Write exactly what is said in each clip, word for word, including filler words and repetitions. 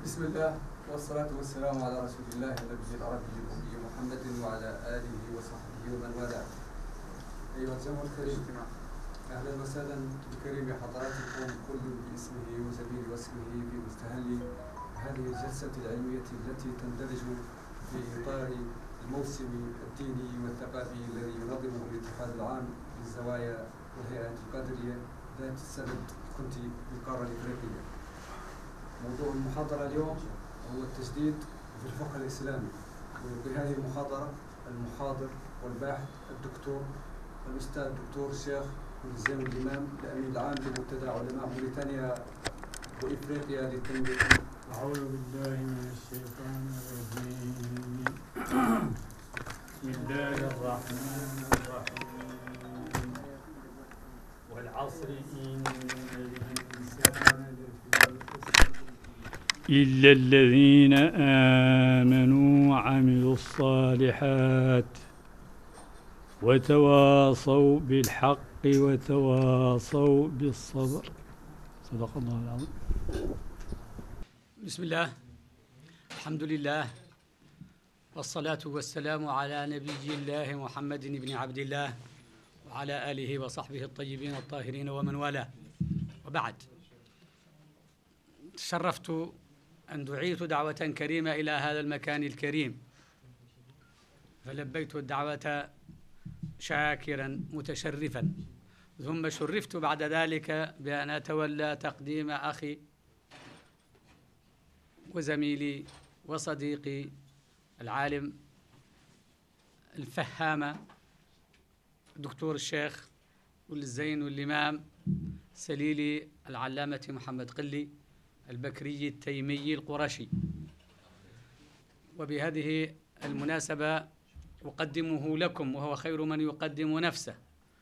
بسم الله والصلاة والسلام على رسول الله النبي العربي الأمي محمد وعلى آله وصحبه ومن والاه. أيها الجمع الكريم، أهلا وسهلا بكريم حضراتكم كل باسمه وزميل واسمه في مستهل هذه الجلسة العلمية التي تندرج في إطار الموسم الديني والثقافي الذي ينظمه الاتحاد العام للزوايا والهيئات القادرية ذات السند كنت بالقارة الإفريقية. موضوع المحاضرة اليوم هو التجديد في الفقه الإسلامي، وفي هذه المحاضرة المحاضر والباحث الدكتور الأستاذ الدكتور الشيخ زين الإمام الأمين العام لمنتدى علماء موريتانيا وإفريقيا للتنمية. أعوذ بالله من الشيطان الرجيم. بسم الله الرحمن الرحيم. والعصر إن الإنسان لفي خسر إلا الذين آمنوا وعملوا الصالحات وتواصوا بالحق وتواصوا بالصبر. صدق الله العظيم. بسم الله، الحمد لله، والصلاة والسلام على نبي الله محمد بن عبد الله وعلى آله وصحبه الطيبين الطاهرين ومن والاه، وبعد. تشرفت أن دعيت دعوة كريمة إلى هذا المكان الكريم، فلبيت الدعوة شاكرا متشرفا، ثم شرفت بعد ذلك بأن أتولى تقديم أخي وزميلي وصديقي العالم الفهامة الدكتور الشيخ والزين والإمام سليلي العلامة محمد قلي البكري التيمي القرشي. وبهذه المناسبة أقدمه لكم، وهو خير من يقدم نفسه،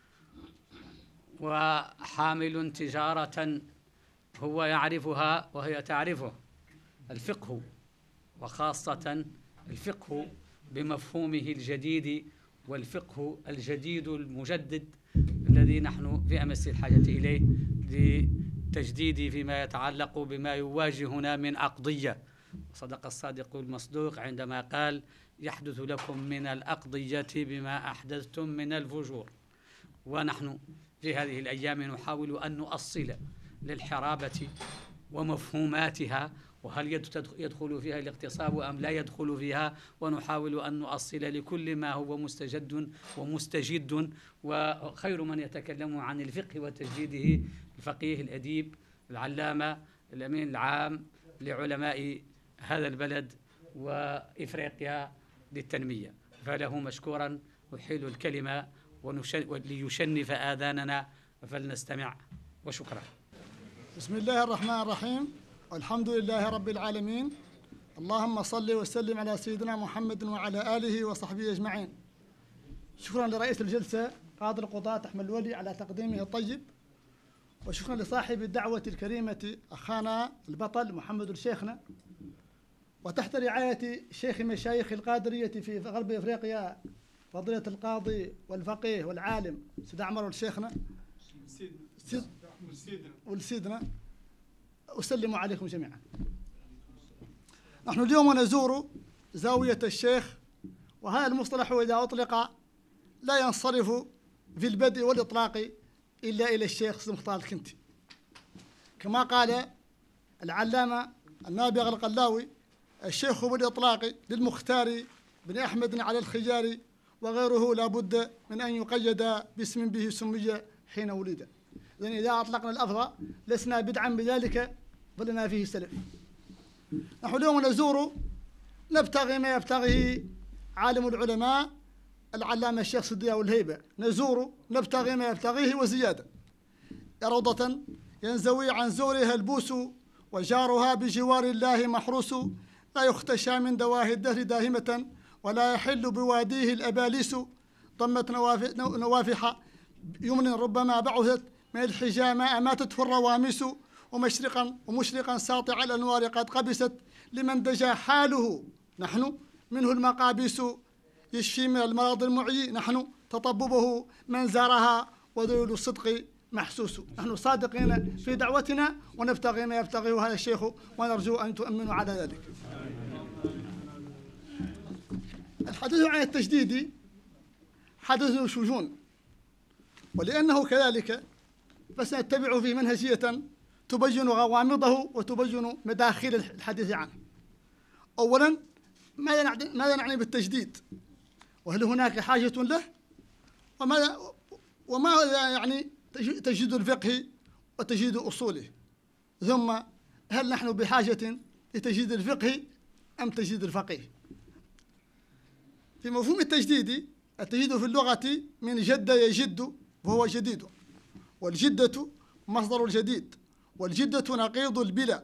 وحامل تجارة هو يعرفها وهي تعرفه، الفقه، وخاصة الفقه بمفهومه الجديد، والفقه الجديد المجدد الذي نحن في أمس الحاجة إليه لتجديد فيما يتعلق بما يواجهنا من أقضية. صدق الصادق المصدوق عندما قال: يحدث لكم من الأقضية بما أحدثتم من الفجور. ونحن في هذه الأيام نحاول أن نؤصل للحرابة ومفهوماتها، وهل يدخل فيها الاغتصاب أم لا يدخل فيها، ونحاول أن نؤصل لكل ما هو مستجد ومستجد. وخير من يتكلم عن الفقه وتجديده الفقيه الأديب العلامة الأمين العام لعلماء هذا البلد وإفريقيا للتنمية، فله مشكورا أحيل الكلمة وليشنف آذاننا، فلنستمع وشكرا. بسم الله الرحمن الرحيم، والحمد لله رب العالمين. اللهم صل وسلم على سيدنا محمد وعلى آله وصحبه أجمعين. شكرا لرئيس الجلسة قاضي القضاة أحمد الولي على تقديمه الطيب، وشكرا لصاحب الدعوة الكريمة أخانا البطل محمد الشيخنا، وتحت رعاية شيخ مشايخ القادرية في غرب إفريقيا فضيلة القاضي والفقيه والعالم سيد عمر الشيخنا والسيدنا. أسلم عليكم جميعا. نحن اليوم نزور زاوية الشيخ، وهذا المصطلح إذا أطلق لا ينصرف في البدء والإطلاق إلا إلى الشيخ مختار الكنتي، كما قال العلامة النابغة القلاوي: الشيخ بالإطلاق للمختار بن أحمد على الخيار، وغيره لا بد من أن يقيد باسم به سمي حين ولد. إذن إذا أطلقنا الأفضل لسنا بدعا بذلك، بل فيه سلف. نحن اليوم نزور نبتغي ما يبتغيه عالم العلماء العلامة الشيخ صديق والهيبة، نزور نبتغي ما يبتغيه وزيادة. روضة ينزوي عن زورها البوس، وجارها بجوار الله محروس، لا يختشى من دواهي الدهر داهمة، ولا يحل بواديه الأباليس. ضمت نوافح يمن ربما بعثت من الحجامة أماتته الرواميس، ومشرقا ومشرقا ساطع الأنوار قد قبست، لمن دجا حاله نحن منه المقابيس. يشفي من المرض المعي نحن تطببه من زارها، وذلول الصدق محسوس. نحن صادقين في دعوتنا ونبتغي ما يبتغيه هذا الشيخ، ونرجو أن تؤمنوا على ذلك. الحديث عن التجديد حدث شجون، ولأنه كذلك فسنتبع فيه منهجية تبين غوامضه وتبين مداخل الحديث عنه. أولا، ماذا نعني ماذا نعني بالتجديد؟ وهل هناك حاجة له؟ وماذا وماذا يعني تجديد الفقه وتجديد أصوله؟ ثم هل نحن بحاجة لتجديد الفقه أم تجديد الفقيه؟ في مفهوم التجديد، التجديد في اللغة من جد يجد وهو جديد، والجدة مصدر الجديد، والجدة نقيض البلا.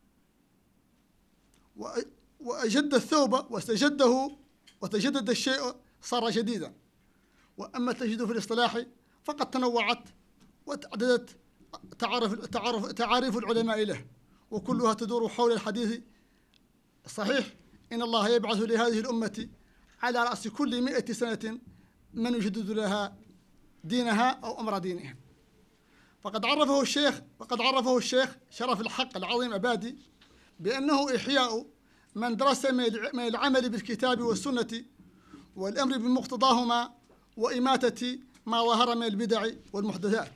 وأجد الثوب واستجده وتجدد الشيء صار جديدا. وأما التجديد في الاصطلاح فقد تنوعت وتعددت تعارف تعارف تعاريف العلماء له، وكلها تدور حول الحديث الصحيح: إن الله يبعث لهذه الأمة على رأس كل مئة سنة من يجدد لها دينها أو أمر دينها. فقد عرفه الشيخ وقد عرفه الشيخ شرف الحق العظيم أبادي بأنه إحياء من درس من العمل بالكتاب والسنة والأمر بمقتضاهما، وإماتة ما ظهر من البدع والمحدثات.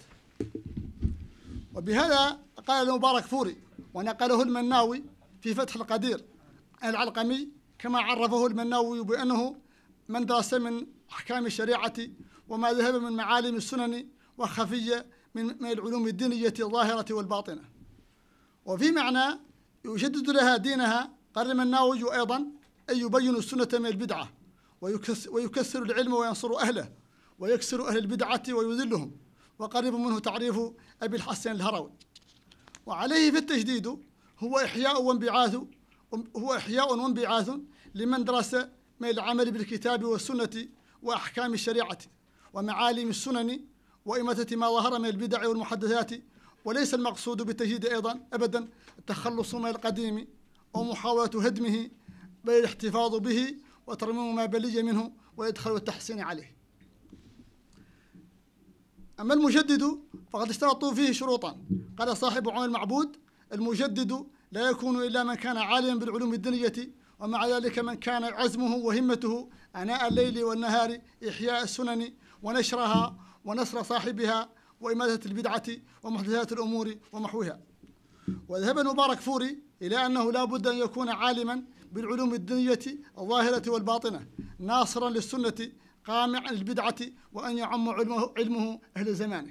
وبهذا قال المبارك فوري، ونقله المناوي في فتح القدير العلقمي، كما عرفه المناوي بأنه من درس من أحكام الشريعة وما ذهب من معالم السنن وخفية من العلوم الدينية الظاهرة والباطنة. وفي معنى يجدد لها دينها قال المناوي أيضا أن يبين السنة من البدعة، ويكسر العلم وينصر أهله، ويكسر أهل البدعة ويذلهم، وقريب منه تعريف أبي الحسن الهروي. وعليه في التجديد هو إحياء وانبعاث هو إحياء وانبعاث لمن درس من العمل بالكتاب والسنة وأحكام الشريعة ومعالم السنن وإماتة ما ظهر من البدع والمحدثات. وليس المقصود بالتجديد أيضا أبدا التخلص من القديم أو محاولة هدمه، بل الاحتفاظ به وترميم ما بلي منه ويدخل التحسين عليه. أما المجدد فقد اشترطوا فيه شروطا. قال صاحب عون المعبود: المجدد لا يكون إلا من كان عالما بالعلوم الدينية، ومع ذلك من كان عزمه وهمته آناء الليل والنهار إحياء السنن ونشرها ونصر صاحبها وإماتة البدعة ومحدثات الأمور ومحوها. وذهب المبارك فوري إلى أنه لا بد أن يكون عالما بالعلوم الدينية الظاهرة والباطنة، ناصرا للسنة، قامعا للبدعة، وأن يعم علمه, علمه أهل زمانه.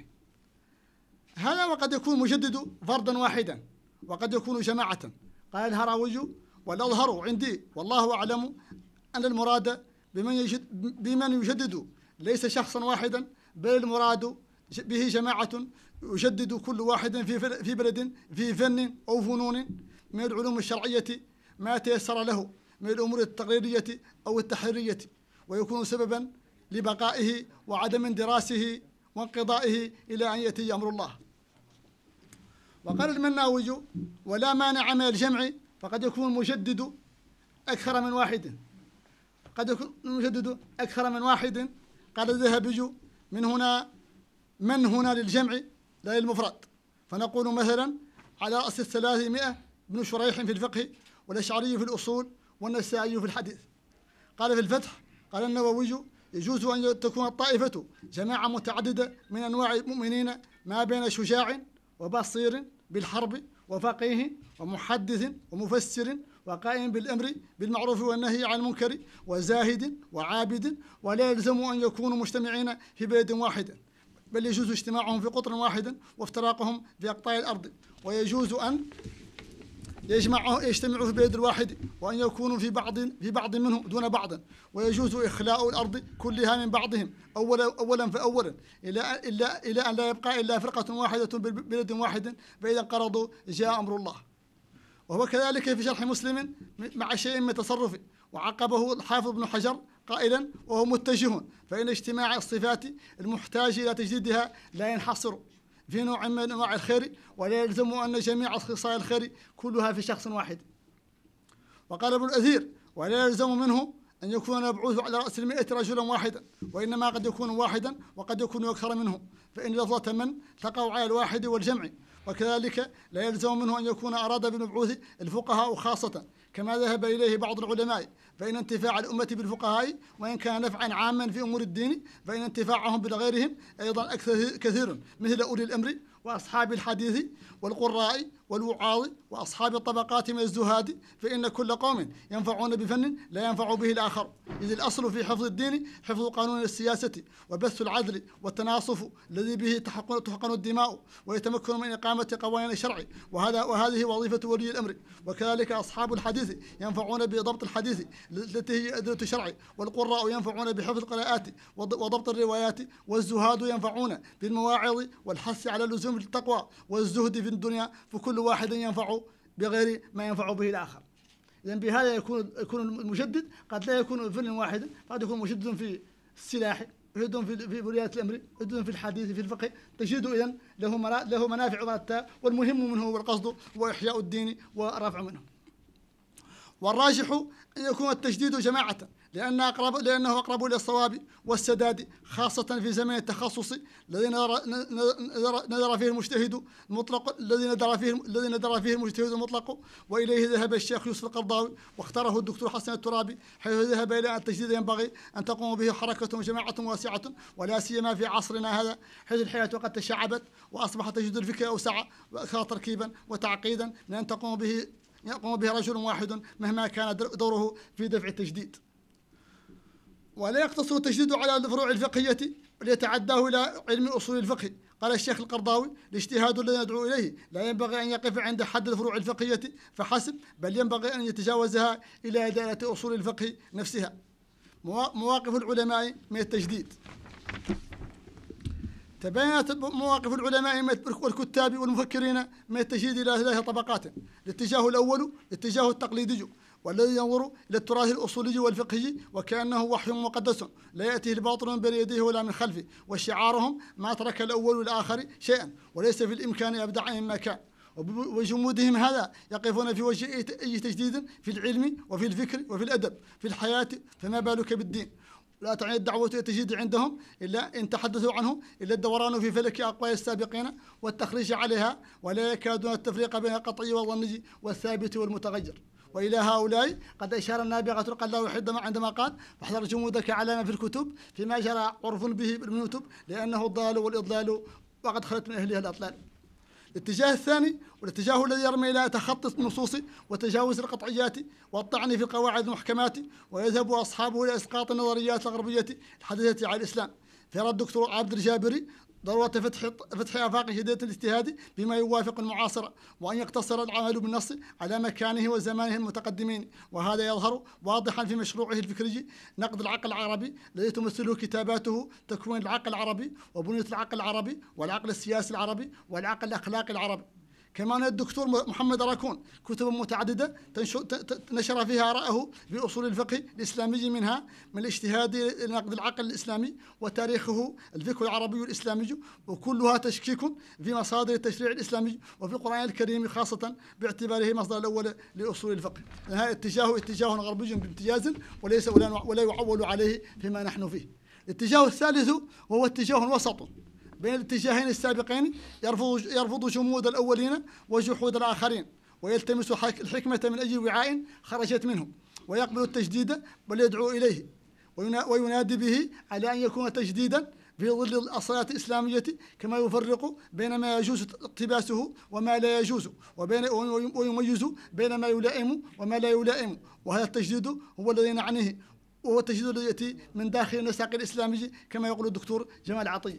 هذا وقد يكون مجدد فردا واحدا، وقد يكون جماعة. قال الهروي: والأظهر عندي والله أعلم أن المراد بمن, يجد بمن يجدد ليس شخصا واحدا، بل المراد به جماعة يجدد كل واحد في في بلد في فن أو فنون من العلوم الشرعية ما تيسر له من الأمور التقريرية أو التحريرية، ويكون سببا لبقائه وعدم اندراسه وانقضائه إلى أن يأتي أمر الله. وقال المناوي: ولا مانع من الجمع، فقد يكون المجدد أكثر من واحد قد يكون المجدد أكثر من واحد. قال الذهبي: من هنا من هنا للجمع لا للمفرد، فنقول مثلا على رأس الثلاثمائة ابن شريح في الفقه، والأشعري في الأصول، والنسائي في الحديث. قال في الفتح قال النووي: يجوز أن تكون الطائفة جماعة متعددة من أنواع المؤمنين ما بين شجاع وبصير بالحرب وفقيه ومحدث ومفسر وقائم بالأمر بالمعروف والنهي عن المنكر وزاهد وعابد، ولا يلزم أن يكونوا مجتمعين في بلد واحد، بل يجوز اجتماعهم في قطر واحد وافتراقهم في أقطار الأرض، ويجوز أن يجمعوا يجتمعوا في بلد واحد وأن يكونوا في بعض في بعض منه دون بعض، ويجوز إخلاء الأرض كلها من بعضهم أولا أولا فأولا إلى إلا إلى أن لا يبقى إلا فرقة واحدة ببلد واحد، فإذا انقرضوا جاء أمر الله. وهو كذلك في شرح مسلم مع شيء من التصرف. وعقبه الحافظ ابن حجر قائلا: وهو متجه، فإن اجتماع الصفات المحتاج إلى تجديدها لا ينحصر في نوع من أنواع الخير، ولا يلزم أن جميع خصال الخير كلها في شخص واحد. وقال ابن الأثير: ولا يلزم منه أن يكون مبعوث على رأس المئة رجلا واحدا، وإنما قد يكون واحدا وقد يكون أكثر منه، فإن لفظة من تقع على الواحد والجمع. وكذلك لا يلزم منه أن يكون أراد بالمبعوث الفقهاء خاصة كما ذهب إليه بعض العلماء، فإن انتفاع الأمة بالفقهاء وإن كان نفعا عاما في أمور الدين فإن انتفاعهم بغيرهم أيضا أكثر كثير، مثل أولي الأمر وأصحاب الحديث والقراء والوعاظ وأصحاب الطبقات من الزهاد، فإن كل قوم ينفعون بفن لا ينفع به الآخر، إذ الأصل في حفظ الدين حفظ قانون السياسة وبث العدل والتناصف الذي به تحقن الدماء ويتمكن من إقامة قوانين الشرع، وهذا وهذه وظيفة ولي الأمر. وكذلك أصحاب الحديث ينفعون بضبط الحديث التي هي أدلة الشرع، والقراء ينفعون بحفظ القراءات وضبط الروايات، والزهاد ينفعون بالمواعظ والحث على لزوم التقوى والزهد في الدنيا، فكل واحد ينفع بغير ما ينفع به الآخر. إذن بهذا يكون يكون المجدد قد لا يكون فن واحد، قد يكون مجدد في السلاح، يجد في في ولاية الأمر، يجد في الحديث، في الفقه، تجد إذن له له منافع ذاتها، والمهم منه والقصد هو إحياء الدين ورفع منه. والراجح أن يكون التجديد جماعة، لأن أقرب لأنه أقرب إلى الصواب والسداد، خاصة في زمن التخصص الذي نظر فيه المجتهد المطلق الذي نظر فيه الذي نظر فيه المجتهد المطلق، وإليه ذهب الشيخ يوسف القرضاوي واختاره الدكتور حسن الترابي، حيث ذهب إلى أن التجديد ينبغي أن تقوم به حركة وجماعة واسعة، ولا سيما في عصرنا هذا حيث الحياة قد تشعبت وأصبح تجديد الفكر أوسع وأكثر تركيبا وتعقيدا من أن تقوم به يقوم به رجل واحد مهما كان دوره في دفع التجديد. ولا يقتصر التجديد على الفروع الفقهية وليتعداه إلى علم أصول الفقه. قال الشيخ القرضاوي: الاجتهاد الذي ندعو إليه لا ينبغي أن يقف عند حد الفروع الفقهية فحسب، بل ينبغي أن يتجاوزها إلى دائرة أصول الفقه نفسها. مواقف العلماء من التجديد. تبينت مواقف العلماء والكتاب والمفكرين من التجديد إلى ثلاث طبقات: الاتجاه الأول الاتجاه التقليدي، والذي ينظر إلى التراث الأصولي والفقهي وكأنه وحي مقدس لا يأتيه الباطل من بين يديه ولا من خلفه، وشعارهم ما ترك الأول والآخر شيئا وليس في الإمكان أبدع مما كان. وبجمودهم هذا يقفون في وجه أي تجديد في العلم وفي الفكر وفي الأدب في الحياة، فما بالك بالدين. لا تعني الدعوة إلى التجديد عندهم إلا إن تحدثوا عنه إلا الدوران في فلك أقوال السابقين والتخريج عليها، ولا يكادون التفريق بين القطعي والظني والثابت والمتغير. وإلى هؤلاء قد أشار النابغة القلاوي حينما عندما قال: فاحذر جمودك على ما في الكتب فيما جرى عرف به بالكتب لأنه الضلال والإضلال وقد خلت من أهلها الأطلال. الاتجاه الثاني والاتجاه الذي يرمي إلى تخطي النصوص وتجاوز القطعيات والطعن في القواعد المحكمات، ويذهب أصحابه إلى إسقاط النظريات الغربية الحديثة على الإسلام. فيرى الدكتور عبد الجابري ضرورة فتح فتح آفاق شديدة الاجتهاد بما يوافق المعاصرة، وأن يقتصر العمل بالنص على مكانه وزمانه المتقدمين، وهذا يظهر واضحا في مشروعه الفكري نقد العقل العربي الذي تمثله كتاباته تكوين العقل العربي وبنية العقل العربي والعقل السياسي العربي والعقل الأخلاقي العربي. كمان الدكتور محمد راكون كتب متعددة نشر فيها آراءه في أصول الفقه الإسلامي، منها من الاجتهاد لنقد العقل الإسلامي وتاريخه الفقه العربي الإسلامي، وكلها تشكيك في مصادر التشريع الإسلامي وفي القرآن الكريم خاصة باعتباره مصدر الأول لأصول الفقه. هذا اتجاه اتجاه غربي بامتياز وليس ولا يعول عليه فيما نحن فيه. الاتجاه الثالث وهو اتجاه وسط بين الاتجاهين السابقين، يرفض يرفض جمود الأولين وجحود الآخرين، ويلتمس الحكمة من أي وعاء خرجت منه، ويقبل التجديد بل يدعو إليه وينادي به على أن يكون تجديدا في ظل الأصالات الإسلامية، كما يفرق بين ما يجوز اقتباسه وما لا يجوز، وبين ويميز بين ما يلائم وما لا يلائم. وهذا التجديد هو الذي نعنيه، وهو التجديد الذي يأتي من داخل النسق الإسلامي كما يقول الدكتور جمال عطية.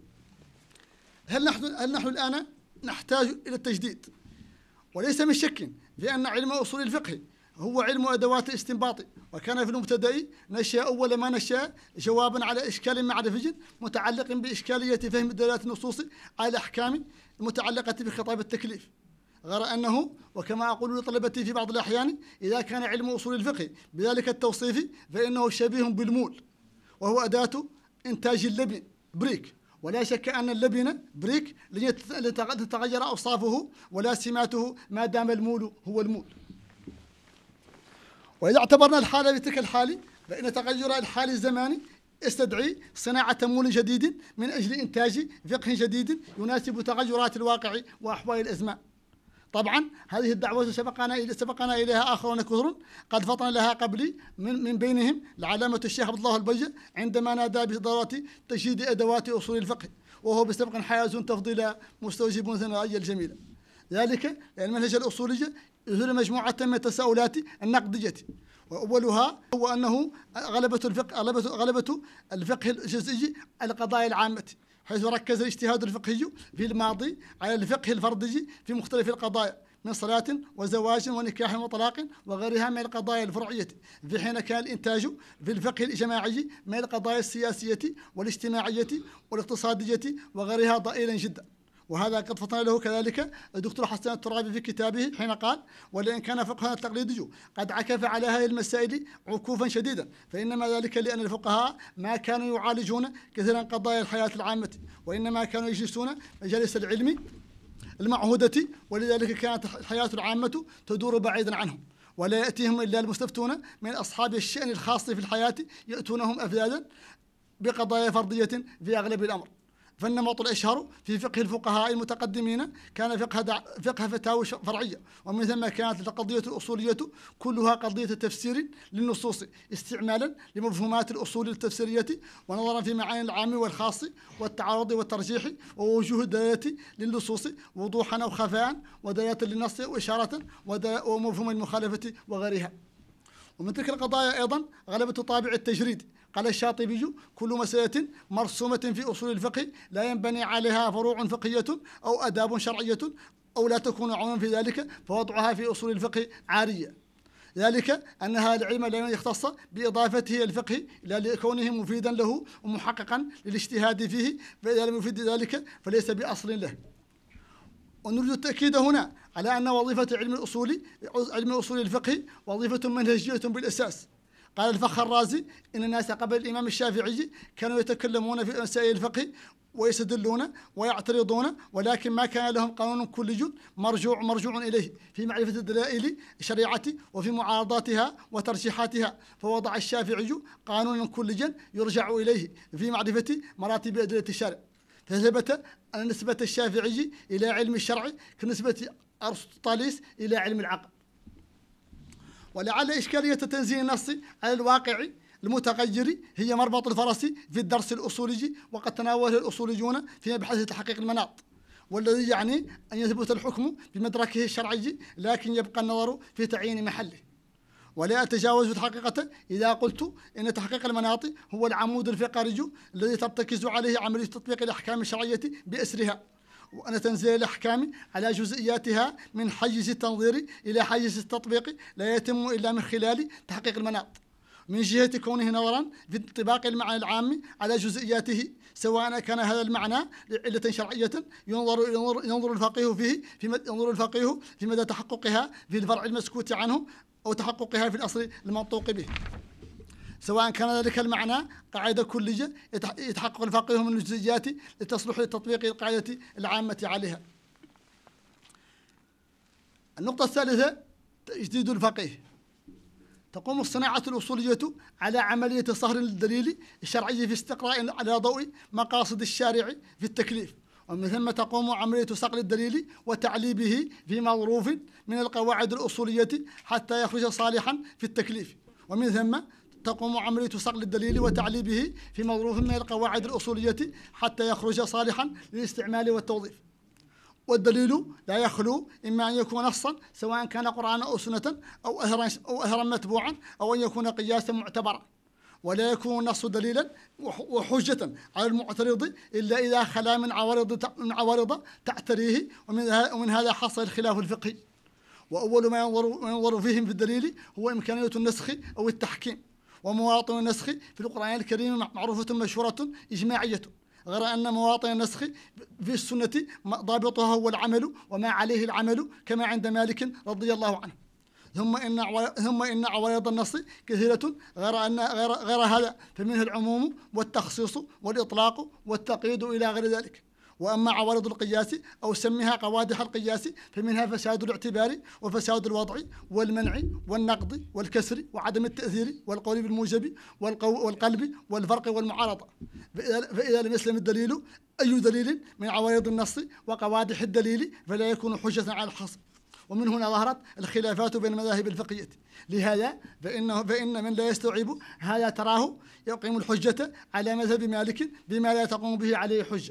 هل نحن هل نحن الآن نحتاج إلى التجديد؟ وليس من شك في أن علم أصول الفقه هو علم أدوات الاستنباط، وكان في المبتدأ نشأ أول ما نشأ جوابا على إشكال معرفي متعلق بإشكالية فهم دلالات النصوص على الأحكام المتعلقة بخطاب التكليف، غير أنه وكما أقول لطلبتي في بعض الأحيان إذا كان علم أصول الفقه بذلك التوصيف فإنه شبيه بالمول، وهو أداة إنتاج اللبن بريك، ولا شك أن اللبن بريك لن تتغير أوصافه ولا سماته ما دام المول هو المول. وإذا اعتبرنا الحالة بتلك الحال فإن تغير الحال الزماني يستدعي صناعة تمويل جديد من أجل إنتاج فقه جديد يناسب تغيرات الواقع وأحوال الأزمان. طبعا هذه الدعوة سبقنا سبقنا إليها آخرون كثر قد فطن لها قبلي، من, من بينهم العلامة الشيخ عبد الله البجة عندما نادى بضرورة تجديد أدوات أصول الفقه، وهو بسبق حائز تفضيلا مستوجب ثنائيا الجميلة. ذلك لأن المنهج الأصولي يظهر مجموعة من التساؤلات النقدية، وأولها هو أنه غلبة الفقه غلبة غلبة الفقه الجزئي على القضايا العامة، حيث ركز الاجتهاد الفقهي في الماضي على الفقه الفردي في مختلف القضايا من صلاة وزواج ونكاح وطلاق وغيرها من القضايا الفرعية، في حين كان الإنتاج في الفقه الجماعي من القضايا السياسية والاجتماعية والاقتصادية وغيرها ضئيلا جدا. وهذا قد فطن له كذلك الدكتور حسن الترابي في كتابه حين قال: ولئن كان فقهنا التقليدي قد عكف على هذه المسائل عكوفا شديدا فإنما ذلك لأن الفقهاء ما كانوا يعالجون كثيرا قضايا الحياة العامة، وإنما كانوا يجلسون مجالس العلم المعهودة، ولذلك كانت الحياة العامة تدور بعيدا عنهم، ولا يأتيهم إلا المستفتون من أصحاب الشأن الخاص في الحياة يأتونهم أفذاذا بقضايا فردية في أغلب الأمر. فالنمط الأشهر في فقه الفقهاء المتقدمين كان فقه دع... فقه فتاوى فرعية، ومن ثم كانت القضية الأصولية كلها قضية تفسير للنصوص استعمالا لمفهومات الأصول التفسيرية ونظرا في معاني العام والخاص والتعارض والترجيح ووجوه الدلالة للنصوص وضوحا أو خفاء ودلالة للنص وإشارة ومفهوم المخالفة وغيرها. ومن تلك القضايا أيضا غلبة طابع التجريد. قال الشاطبي: كل مسألة مرسومة في أصول الفقه لا ينبني عليها فروع فقهية أو أداب شرعية أو لا تكون عموما في ذلك فوضعها في أصول الفقه عارية، ذلك أن هذا العلم لا يختص بإضافته الفقه إلا لكونه مفيدا له ومحققا للاجتهاد فيه، فإذا لم يفيد ذلك فليس بأصل له. ونريد التأكيد هنا على أن وظيفة علم الأصول علم أصول الفقه وظيفة منهجية بالأساس. قال الفخر الرازي: إن الناس قبل الإمام الشافعي كانوا يتكلمون في مسائل الفقه ويستدلون ويعترضون، ولكن ما كان لهم قانون كلي مرجوع مرجوع إليه في معرفة الدلائل الشريعة وفي معارضاتها وترشيحاتها، فوضع الشافعي قانونا كليا يرجع إليه في معرفة مراتب أدلة الشرع، فثبت أن نسبة الشافعي إلى علم الشرع كنسبة أرسطاليس إلى علم العقل. ولعل إشكالية تنزيل النص على الواقع المتغير هي مربط الفرس في الدرس الأصولي، وقد تناوله الأصوليون في مبحث تحقيق المناط، والذي يعني أن يثبت الحكم بمدركه الشرعي لكن يبقى النظر في تعيين محله. ولا أتجاوز الحقيقة إذا قلت إن تحقيق المناط هو العمود الفقري الذي ترتكز عليه عملية تطبيق الأحكام الشرعية بأسرها، وأن تنزيل الأحكام على جزئياتها من حيز التنظير إلى حيز التطبيق لا يتم إلا من خلال تحقيق المناط، من جهة كونه نظرا في انطباق المعنى العام على جزئياته، سواء كان هذا المعنى لعلة شرعية ينظر ينظر, ينظر الفقيه فيه في ينظر الفقيه في مدى تحققها في الفرع المسكوت عنه أو تحققها في الأصل المنطوق به، سواء كان ذلك المعنى قاعدة كلية يتحقق الفقيه من الجزئيات لتصلح لتطبيق القاعدة العامة عليها. النقطة الثالثة: تجديد الفقيه. تقوم الصناعة الأصولية على عملية صهر الدليل الشرعي في استقراء على ضوء مقاصد الشارع في التكليف، ومن ثم تقوم عملية صقل الدليل وتعليبه في مظروف من القواعد الأصولية حتى يخرج صالحا في التكليف، ومن ثم تقوم عملية صقل الدليل وتعليبه في مظروف من القواعد الأصولية حتى يخرج صالحا للاستعمال والتوظيف. والدليل لا يخلو إما أن يكون نصا سواء كان قرآنا أو سنة أو أثرا أو أثرا متبوعا أو أن يكون قياسا معتبرا، ولا يكون النص دليلا وحجة على المعترض إلا إذا خلا من عوارض من عوارض تعتريه، ومن هذا حصل الخلاف الفقهي. وأول ما ينظر ينظر فيهم في الدليل هو إمكانية النسخ أو التحكيم، ومواطن النسخ في القرآن الكريم معروفة مشهورة إجماعية، غير أن مواطن النسخ في السنة ضابطها هو العمل وما عليه العمل كما عند مالك رضي الله عنه. ثم إن ثم إن عوارض النص كثيرة، غير أن غير, غير هذا فمنه العموم والتخصيص والإطلاق والتقييد إلى غير ذلك. وأما عوارض القياس أو سميها قوادح القياس فمنها فساد الاعتبار وفساد الوضع والمنع والنقض والكسر وعدم التأثير والقول بالموجب والقلب والفرق والمعارضة. فإذا لم يسلم الدليل أي دليل من عوارض النص وقوادح الدليل فلا يكون حجة على الخصم. ومن هنا ظهرت الخلافات بين المذاهب الفقهية. لهذا فإنه فإن من لا يستوعب هذا تراه يقيم الحجة على مذهب مالك بما لا تقوم به عليه حجة.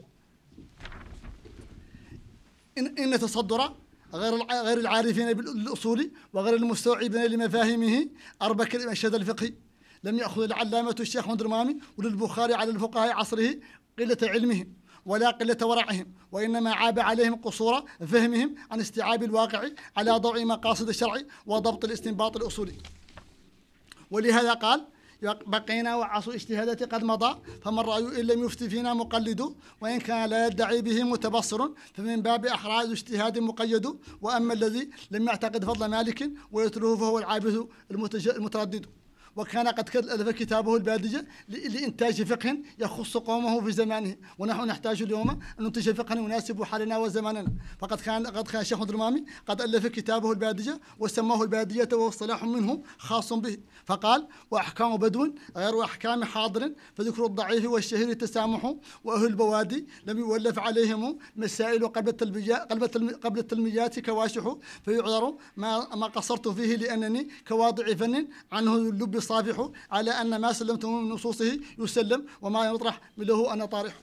إن, إن تصدر غير غير العارفين بالأصول وغير المستوعبين لمفاهيمه أربك المشهد الفقهي لم يأخذ العلامة الشيخ مدرمامي وللبخاري على الفقهاء عصره قلة علمهم ولا قلة ورعهم، وإنما عاب عليهم قصور فهمهم عن استيعاب الواقع على ضوء مقاصد الشرع وضبط الاستنباط الأصولي. ولهذا قال بقينا وعصوا اجتهادات قد مضى فمن رأي إن لم يفتي فينا مقلد وإن كان لا يدعي به متبصر فمن باب أحراز اجتهاد مقيد. وأما الذي لم يعتقد فضل مالك ويتلوه فهو العابث المتردد. وكان قد ألف كتابه البادية لإنتاج فقه يخص قومه في زمانه، ونحن نحتاج اليوم أن ننتج فقها يناسب حالنا وزماننا. فقد كان قد كان الشيخ مدرمامي قد ألف كتابه البادية وسماه البادية وهو اصطلاح منه خاص به، فقال: وأحكام بدو غير أحكام حاضر فذكر الضعيف والشهير التسامح، وأهل البوادي لم يولف عليهم مسائل قبل التلبيات قبل التلميات كواشح فيعذر ما ما قصرت فيه لأنني كواضع فن عنه اللب صافح على أن ما سلمته من نصوصه يسلم وما يطرح له أنا طارح.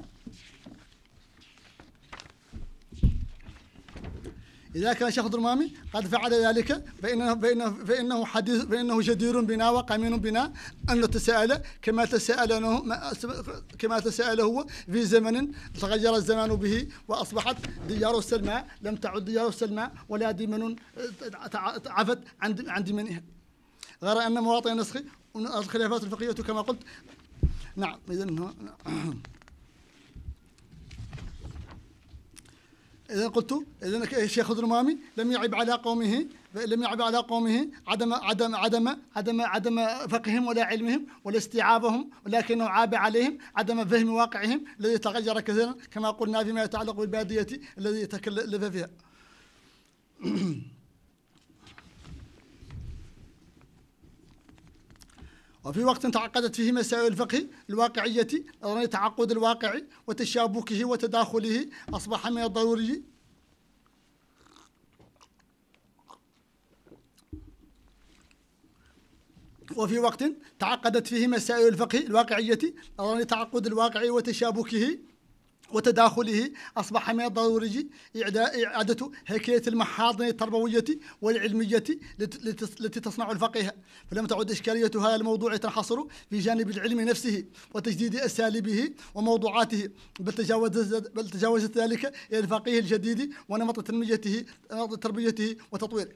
إذا كان الشيخ الدرمامي قد فعل ذلك فإنه فإنه فإنه حديث فإنه جدير بنا وقمين بنا أن نتساءل كما تساءله كما تساءل هو في زمن تغير الزمان به وأصبحت ديار السلماء لم تعد ديار السلماء ولا دمن عفت عن عن دمنها، غير أن مواطن النسخ الخلافات الفقهية كما قلت. نعم إذن إذا قلت إذن الشيخ الدرمامي لم يعب على قومه لم يعب على قومه عدم عدم عدم عدم عدم فقههم ولا علمهم ولا استيعابهم، ولكنه عاب عليهم عدم فهم واقعهم الذي تغير كثيرا كما قلنا فيما يتعلق بالبادية الذي تكلف فيها. وفي وقت تعقدت فيه مسائل الفقه الواقعية أو تعقد الواقع وتشابكه وتداخله أصبح من الضروري وفي وقت تعقدت فيه مسائل الفقه الواقعية أو تعقد الواقع وتشابكه وتداخله أصبح من الضروري إعادة هيكلة المحاضن التربوية والعلمية التي تصنع الفقيه، فلم تعد إشكالية هذا الموضوع تنحصر في جانب العلم نفسه وتجديد أساليبه وموضوعاته، بل تجاوزت بل تجاوزت ذلك إلى الفقيه الجديد ونمط تنميته تربيته وتطويره.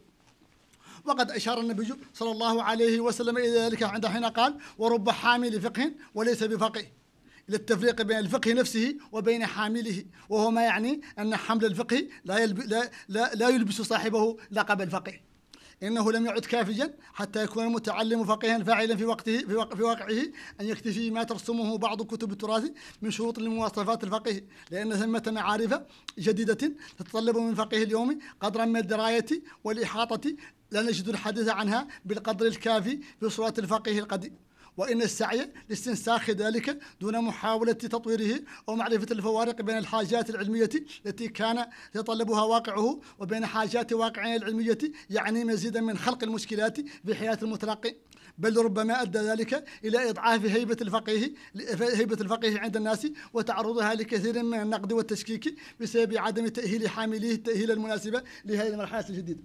وقد أشار النبي صلى الله عليه وسلم إلى ذلك عند حين قال: ورب حامل فقه وليس بفقيه، للتفريق بين الفقه نفسه وبين حامله، وهو ما يعني أن حمل الفقه لا, يلب... لا, لا, لا يلبس صاحبه لقب الفقيه، إنه لم يعد كافيا حتى يكون المتعلم فقيها فاعلا في وقته في, وق... في واقعه أن يكتفي ما ترسمه بعض كتب التراث من شروط لمواصفات الفقيه، لأن ثمة معارف جديدة تتطلب من فقيه اليوم قدرا من الدراية والإحاطة لا نجد الحديث عنها بالقدر الكافي في صورة الفقيه القديم، وإن السعي لاستنساخ ذلك دون محاولة تطويره أو معرفة الفوارق بين الحاجات العلمية التي كان يتطلبها واقعه وبين حاجات واقعنا العلمية يعني مزيدا من خلق المشكلات في حياة المتلقي، بل ربما أدى ذلك إلى إضعاف هيبة الفقيه هيبة الفقيه عند الناس وتعرضها لكثير من النقد والتشكيك بسبب عدم تأهيل حامليه التأهيل المناسبة لهذه المرحلة الجديدة.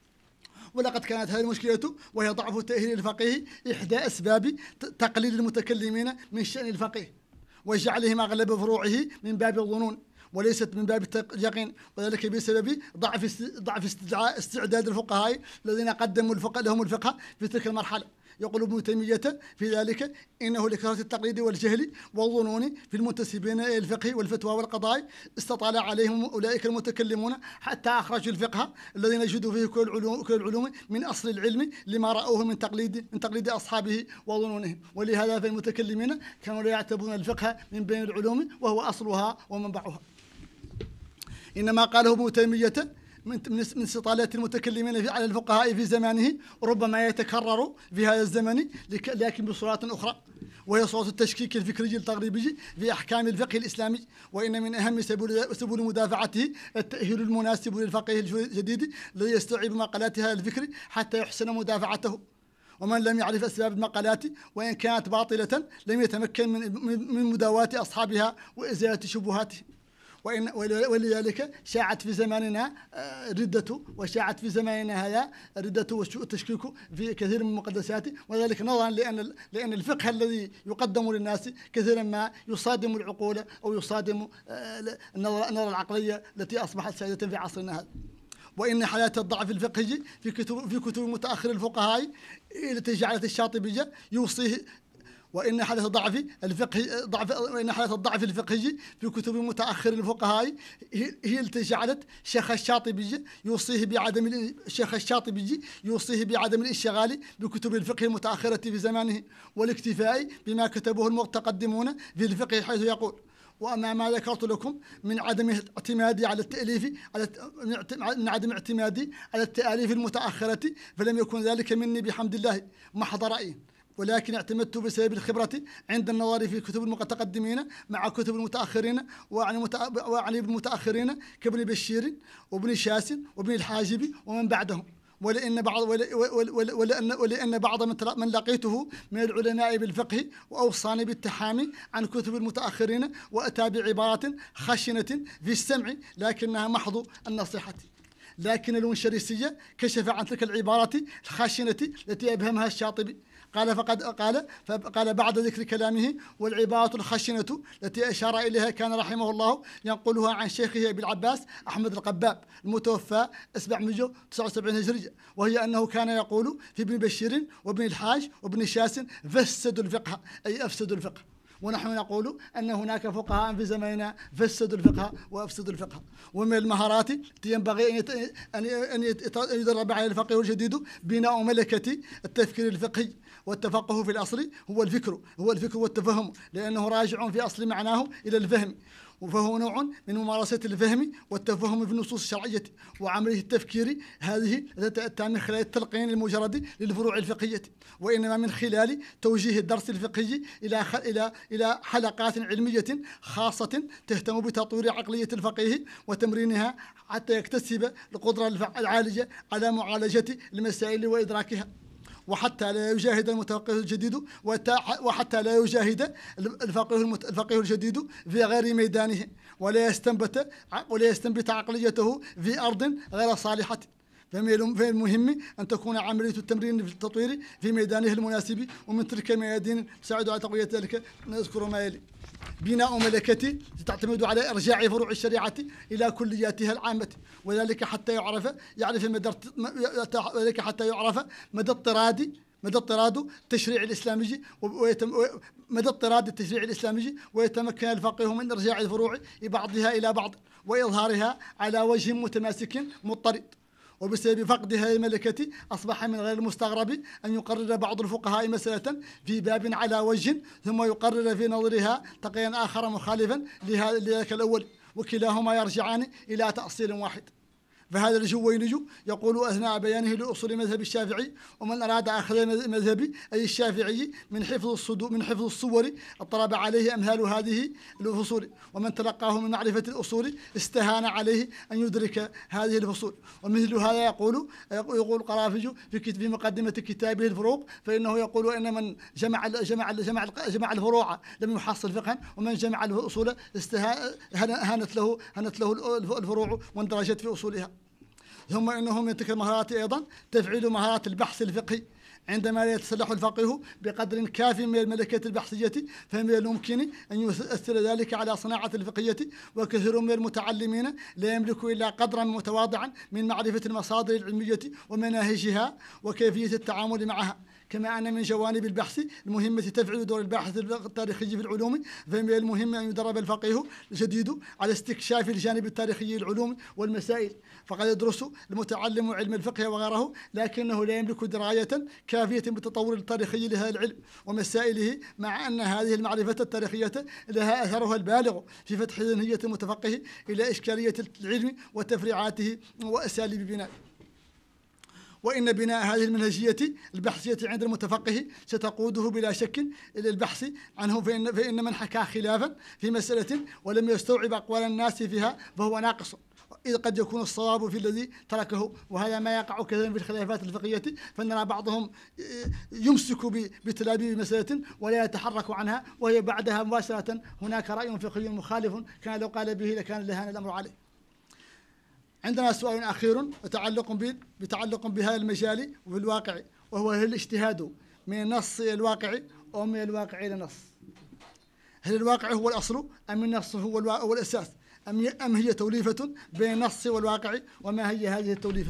ولقد كانت هذه المشكلة وهي ضعف تأهيل الفقيه إحدى أسباب تقليل المتكلمين من شأن الفقيه وجعلهم أغلب فروعه من باب الظنون وليست من باب اليقين، وذلك بسبب ضعف ضعف استعداد الفقهاء الذين قدموا الفقه لهم الفقه في تلك المرحلة. يقول ابن تيمية في ذلك: إنه لكثرة التقليد والجهل والظنون في المنتسبين إلى الفقه والفتوى والقضاء استطال عليهم أولئك المتكلمون حتى أخرجوا الفقه الذي نجد فيه كل العلوم, كل العلوم من أصل العلم لما رأوه من تقليد من تقليد أصحابه وظنونهم. ولهذا فالمتكلمين كانوا لا يعتبرون الفقه من بين العلوم وهو أصلها ومنبعها. إنما قاله ابن تيمية من من استطالات المتكلمين في على الفقهاء في زمانه، ربما يتكرر في هذا الزمن لكن بصورات أخرى، وهي صورة التشكيك الفكري التغريبي في أحكام الفقه الإسلامي. وإن من أهم سبل سبل مدافعته التأهيل المناسب للفقيه الجديد الذي يستوعب مقالات هذا الفكر حتى يحسن مدافعته. ومن لم يعرف أسباب المقالات وإن كانت باطلة لم يتمكن من من مداواة أصحابها وإزالة شبهاتهم. وإن ولذلك شاعت في زماننا ردة، وشاعت في زماننا هذا ردة والتشكيك في كثير من المقدسات، وذلك نظرا لأن لأن الفقه الذي يقدم للناس كثيرا ما يصادم العقول أو يصادم النظر العقلية التي أصبحت سائدة في عصرنا هذا. وإن حالات الضعف الفقهي في كتب في كتب متأخر الفقهاء التي جعلت الشاطبية يوصيه وإن حالة الضعف الفقهي ضعف وإن حالة الضعف الفقهي في كتب متأخر الفقهاء هي التي جعلت شيخ الشاطبي يوصيه بعدم شيخ الشاطبي يوصيه بعدم الانشغال بكتب الفقه المتأخرة في زمانه والاكتفاء بما كتبه المتقدمون في الفقه، حيث يقول: وأما ما ذكرت لكم من عدم اعتمادي على التأليف على من عدم اعتمادي على التأليف المتأخرة فلم يكن ذلك مني بحمد الله محض رأي، ولكن اعتمدت بسبب الخبرة عند النظر في كتب المتقدمين مع كتب المتأخرين، وأعني بالمتأخرين كابن بشير وابن شاس وابن الحاجب ومن بعدهم. ولأن بعض ولأن ولأن بعض من لقيته من العلماء بالفقه وأوصاني بالتحامي عن كتب المتأخرين وأتى بعبارات خشنة في السمع لكنها محض النصيحة. لكن المنشرسية كشف عن تلك العبارات الخشنة التي أبهمها الشاطبي. قال فقد قال فقال بعد ذكر كلامه: والعبارة الخشنة التي أشار إليها كان رحمه الله ينقلها عن شيخه أبي العباس أحمد القباب المتوفى سبعمائة وتسعة وسبعين هجرية، وهي أنه كان يقول في ابن بشير وابن الحاج وابن شاس: فسدوا الفقه، أي أفسدوا الفقه. ونحن نقول أن هناك فقهاء في زماننا فسدوا الفقه وأفسدوا الفقه. ومن المهارات التي ينبغي أن يدرب على الفقيه الجديد بناء ملكة التفكير الفقهي والتفقه في الأصل هو الفكر هو الفكر والتفهم، لأنه راجع في أصل معناه إلى الفهم، فهو نوع من ممارسة الفهم والتفهم في النصوص الشرعية وعملية التفكير. هذه تأتي من خلال التلقين المجرد للفروع الفقهية، وإنما من خلال توجيه الدرس الفقهي إلى إلى إلى حلقات علمية خاصة تهتم بتطوير عقلية الفقيه وتمرينها حتى يكتسب القدرة العالية على معالجة المسائل وإدراكها، وحتى لا يجاهد المتفقه الجديد وحتى لا يجاهد الفقيه الفقيه الجديد في غير ميدانه ولا يستنبت ولا يستنبت عقليته في أرض غير صالحة. فمن المهم أن تكون عملية التمرين في التطوير في ميدانه المناسب، ومن تلك الميادين تساعد على تقوية ذلك نذكر ما يلي: بناء ملكة تعتمد على إرجاع فروع الشريعة إلى كلياتها العامة، وذلك حتى يعرف يعرف مدى وذلك حتى يعرف مدى اضطراد مدى اضطراد التشريع الإسلامي ويتم مدى اضطراد التشريع الإسلامي ويتمكن الفقيه من إرجاع الفروع بعضها إلى بعض وإظهارها على وجه متماسك مضطرد. وبسبب فقد هذه الملكة أصبح من غير المستغرب أن يقرر بعض الفقهاء مسألة في باب على وجه ثم يقرر في نظرها تقيا آخر مخالفا لذلك الأول، وكلاهما يرجعان إلى تأصيل واحد. فهذا الجويني يقول أثناء بيانه لأصول مذهب الشافعي: ومن أراد أخذ مذهبي أي الشافعي من حفظ الصدور من حفظ الصور اضطرب عليه أمثال هذه الفصول، ومن تلقاه من معرفة الأصول استهان عليه أن يدرك هذه الفصول. ومثل هذا يقول يقول قرافي في في مقدمة كتابه الفروق، فإنه يقول إن من جمع جمع جمع جمع الفروع لم يحصل فقها، ومن جمع الأصول هانت له هانت له الفروع واندرجت في أصولها. ثم إنه من تلك المهارات أيضا تفعيل مهارات البحث الفقهي، عندما لا يتسلح الفقيه بقدر كاف من الملكة البحثية فمن الممكن أن يؤثر ذلك على صناعة الفقهية، وكثير من المتعلمين لا يملك إلا قدرا متواضعا من معرفة المصادر العلمية ومناهجها وكيفية التعامل معها، كما أن من جوانب البحث المهمة تفعيل دور الباحث التاريخي في العلوم، فمن المهم أن يدرب الفقيه الجديد على استكشاف الجانب التاريخي للعلوم والمسائل، فقد يدرس المتعلم علم الفقه وغيره، لكنه لا يملك دراية كافية بالتطور التاريخي لهذا العلم ومسائله، مع أن هذه المعرفة التاريخية لها أثرها البالغ في فتح ذهنية المتفقه إلى إشكالية العلم وتفريعاته وأساليب بنائه. وإن بناء هذه المنهجية البحثية عند المتفقه ستقوده بلا شك إلى البحث عنه، فإن, فإن من حكى خلافا في مسألة ولم يستوعب أقوال الناس فيها فهو ناقص، إذ قد يكون الصواب في الذي تركه، وهذا ما يقع كثيرا في الخلافات الفقهية، فإننا بعضهم يمسك بتلابيب مسألة ولا يتحرك عنها، وهي بعدها مباشرة هناك رأي فقهي مخالف كان لو قال به لكان لهان الأمر عليه. عندنا سؤال أخير متعلق بتعلق بهذا المجال وفي الواقع، وهو هل الاجتهاد من النص إلى الواقع أو من الواقع إلى النص؟ هل الواقع هو الأصل أم النص هو الأساس، أم هي توليفة بين النص والواقع؟ وما هي هذه التوليفة؟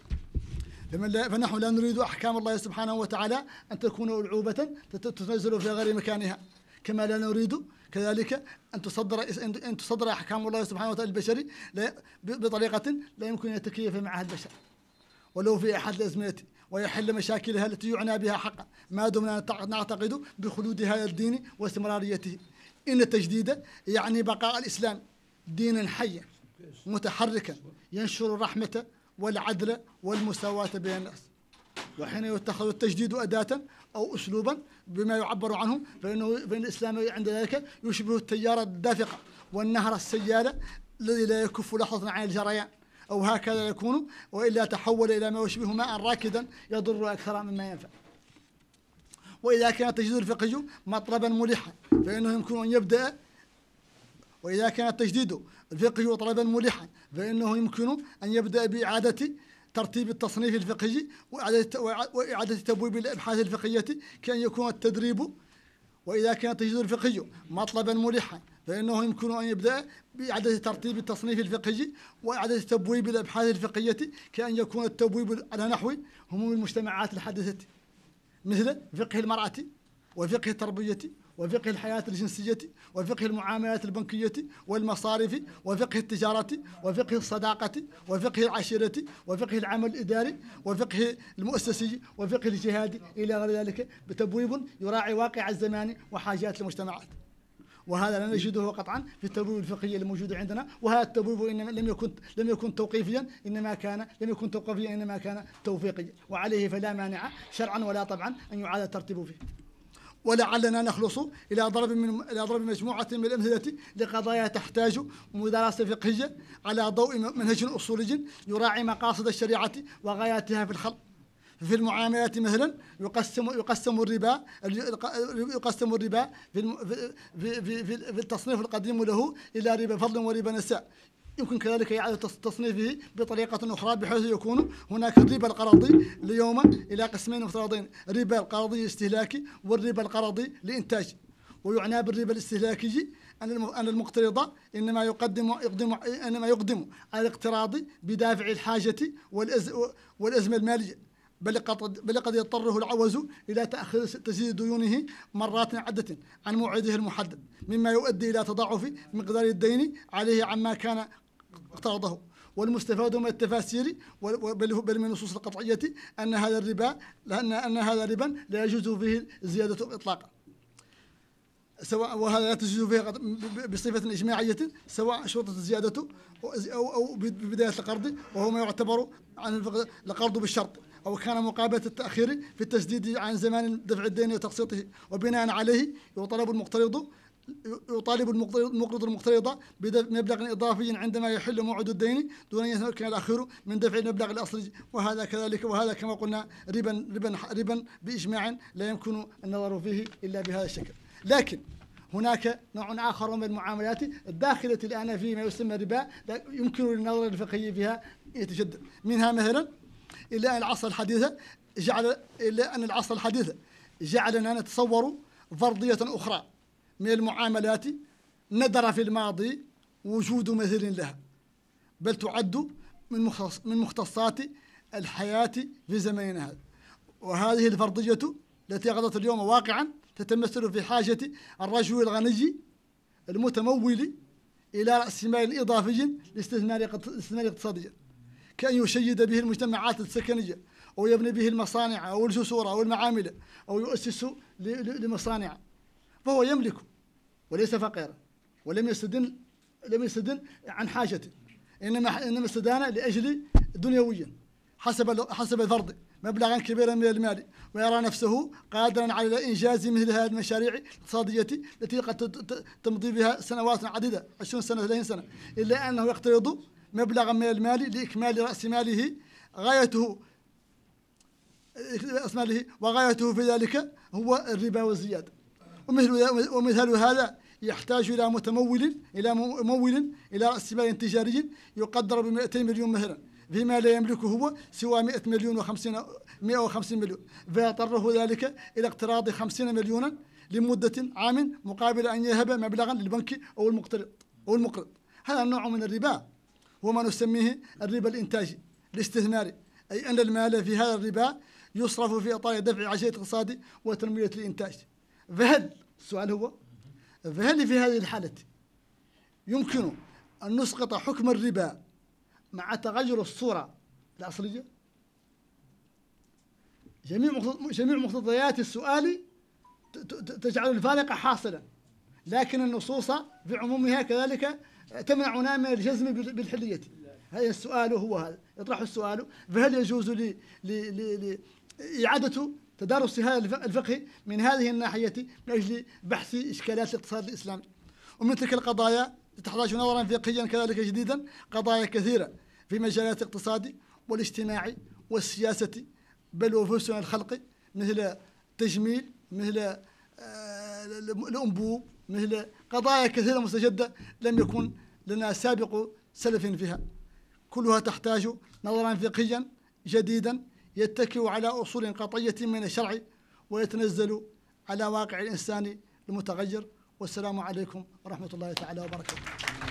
فنحن لا نريد أحكام الله سبحانه وتعالى أن تكون ألعوبة تنزل في غير مكانها، كما لا نريد كذلك أن تصدر أن تصدر أحكام الله سبحانه وتعالى البشري بطريقة لا يمكن أن يتكيف معها البشر ولو في أحد الأزمنة، ويحل مشاكلها التي يعنى بها حقا، ما دمنا نعتقد بخلود هذا الدين واستمراريته. إن التجديد يعني بقاء الإسلام دينا حيا متحركا ينشر الرحمة والعدل والمساواة بين الناس، وحين يتخذ التجديد أداة أو أسلوبا بما يعبر عنه فإنه فإن الإسلام عند ذلك يشبه التيارة الدافقة والنهر السيالة الذي لا يكف لحظة عن الجريان، أو هكذا يكون، وإلا تحول إلى ما يشبه ماء راكدا يضر أكثر مما ينفع. وإذا كان التجديد الفقهي مطلبا ملحا فإنه يمكن أن يبدأ وإذا كان التجديد الفقهي طلبا ملحا فإنه يمكن أن يبدأ بإعادة ترتيب التصنيف الفقهي وإعادة تبويب الأبحاث الفقهية كأن يكون التدريب. وإذا كان التجديد الفقهي مطلبا ملحا فإنه يمكن أن يبدأ بإعادة ترتيب التصنيف الفقهي وإعادة تبويب الأبحاث الفقهية كأن يكون التبويب على نحو هموم المجتمعات الحديثة، مثل فقه المرأة وفقه التربية وفقه الحياة الجنسية وفقه المعاملات البنكية والمصارف وفقه التجارة وفقه الصداقة وفقه العشيرة وفقه العمل الإداري وفقه المؤسسي وفقه الجهاد إلى غير ذلك، بتبويب يراعي واقع الزمان وحاجات المجتمعات. وهذا لا نجده قطعا في التبويب الفقهي الموجود عندنا، وهذا التبويب إنما لم يكن لم يكن توقيفيا إنما كان لم يكن توقيفيا إنما كان توفيقيا، وعليه فلا مانع شرعا ولا طبعا أن يعاد الترتيب فيه. ولعلنا نخلص إلى ضرب من إلى ضرب مجموعة من الأمثلة لقضايا تحتاج مدرسة فقهية على ضوء منهج أصولي يراعي مقاصد الشريعة وغاياتها في الخلق. في المعاملات مثلا يقسم يقسم الربا يقسم الربا في في في, في التصنيف القديم له إلى ربا فضل وربا نساء، يمكن كذلك إعادة تصنيفه بطريقة أخرى بحيث يكون هناك الربا القرضي ليوما إلى قسمين مفترضين، ربا القرضي الاستهلاكي والربا القرضي لإنتاج. ويعنى بالربا الاستهلاكي أن المقترض إنما يقدم يقدم إنما يقدم على الاقتراض بدافع الحاجة والأزمة المالية، بل قد بل قد يضطره العوز إلى تأخير تسديد ديونه مرات عدة عن موعده المحدد، مما يؤدي إلى تضاعف مقدار الدين عليه عما كان اقترضه. والمستفاد من التفاسير بل من النصوص القطعية أن هذا الربا لأن أن هذا ربا لا يجوز فيه الزيادة إطلاقا، سواء وهذا لا تجوز فيه بصفة إجماعية سواء شرطت الزيادة أو أو ببداية القرض، وهو ما يعتبر عن القرض بالشرط، أو كان مقابلة التأخير في التسديد عن زمان دفع الدين وتقسيطه، وبناء عليه يطالب المقترض يطالب المقرض المقترض بمبلغ إضافي عندما يحل موعد الدين دون أن يتمكن الأخير من دفع المبلغ الأصلي، وهذا كذلك وهذا كما قلنا ربا ربا ربا بإجماع لا يمكن النظر فيه إلا بهذا الشكل. لكن هناك نوع آخر من المعاملات الداخلة الآن في ما يسمى ربا يمكن النظر الفقهي فيها يتجدد، منها مثلا إلا أن العصر الحديث جعل إلا أن العصر الحديث جعلنا نتصور فرضية أخرى من المعاملات ندر في الماضي وجود مثل لها، بل تعد من من مختصات الحياة في زماننا هذا. وهذه الفرضية التي أخذت اليوم واقعا تتمثل في حاجة الرجل الغني المتمول إلى رأس مال إضافي لاستثمار اقتصاديا، كأن يشيد به المجتمعات السكنية أو يبني به المصانع أو الجسور أو المعامل أو يؤسس لمصانع، فهو يملك وليس فقيرا ولم يستدن لم يستدن عن حاجته، إنما إنما استدان لأجل دنيويا حسب حسب الفرض مبلغا كبيرا من المال، ويرى نفسه قادرا على إنجاز مثل هذه المشاريع الاقتصادية التي قد تمضي بها سنوات عديدة عشرين سنة ثلاثين سنة، إلا أنه يقترض مبلغا من المال لإكمال رأس ماله غايته رأس ماله وغايته في ذلك هو الربا والزيادة. ومثل ومثال هذا يحتاج إلى متمول إلى ممول إلى رأس مال تجاري يقدر ب مئتين مليون مثلا، فيما لا يملكه هو سوى مئة مليون وخمسين مئة وخمسين مليون، فيضطره ذلك إلى اقتراض خمسين مليونا لمدة عام مقابل أن يهب مبلغا للبنك أو المقترض أو المقرض. هذا النوع من الربا هو ما نسميه الربا الإنتاجي الاستثماري، أي أن المال في هذا الربا يصرف في إطار دفع عجلة الاقتصاد وتنمية الإنتاج. فهل السؤال هو فهل في هذه الحالة يمكن أن نسقط حكم الربا مع تغير الصورة الأصلية؟ جميع جميع مقتضيات السؤال تجعل الفارق حاصلا، لكن النصوص في عمومها كذلك تمنعنا من الجزم بالحلية. هذا السؤال هو هذا يطرح السؤال، فهل يجوز لي لإعادة تدارس هذا الفقه من هذه الناحية من أجل بحث إشكالات الاقتصاد الإسلامي؟ ومن تلك القضايا تحتاج نظرا فقهيا كذلك جديدا قضايا كثيرة في مجالات الاقتصاد والاجتماع والسياسة بل وفي الخلق، مثل التجميل، مثل الأنبوب، مثل قضايا كثيرة مستجدة لم يكن لنا سابق سلف فيها، كلها تحتاج نظرا فقهيا جديدا يتكئ على أصول قطعية من الشرع ويتنزل على واقع الإنسان المتغير. والسلام عليكم ورحمة الله تعالى وبركاته.